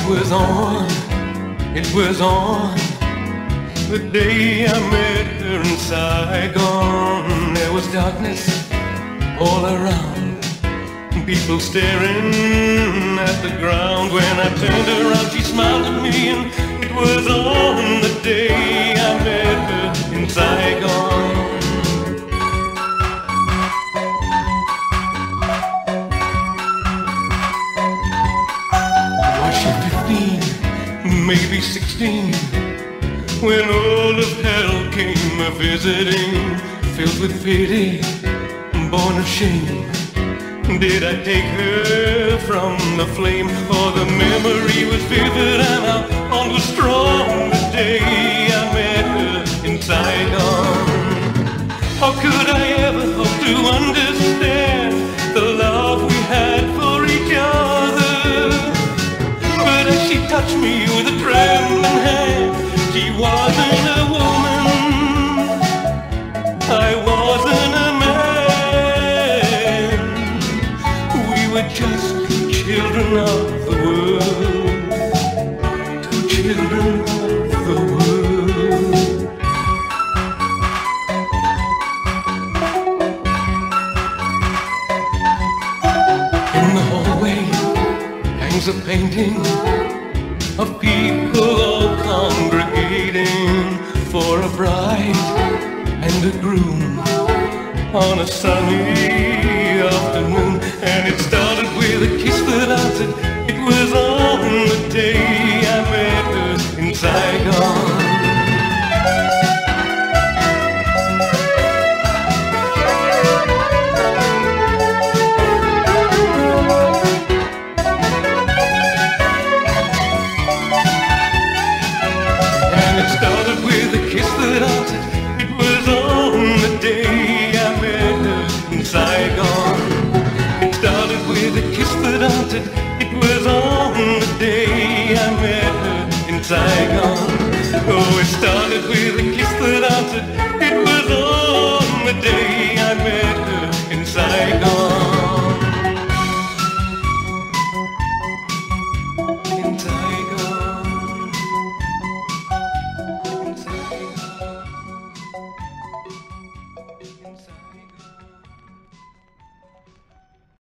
It was on the day I met her in Saigon. There was darkness all around, people staring at the ground. When I turned around, she smiled at me, and it was on the day I met her in Saigon. Maybe 16, when all of hell came a-visiting, filled with pity, born of shame. Did I take her from the flame, or the memory was vivid and our bond was strong the day I met her in Saigon? How could I ever hope to understand the love we had for each other? But as she touched me with a trembling hand, she wasn't a woman, I wasn't a man. We were just two children of the world, two children of the world. In the hallway hangs a painting of people all congregating for a bride and a groom on a sunny afternoon. And it started with a kiss that I said it was on the day I met her in Saigon. Saigon. It started with a kiss that I said it was on the day I met her in Saigon. Oh,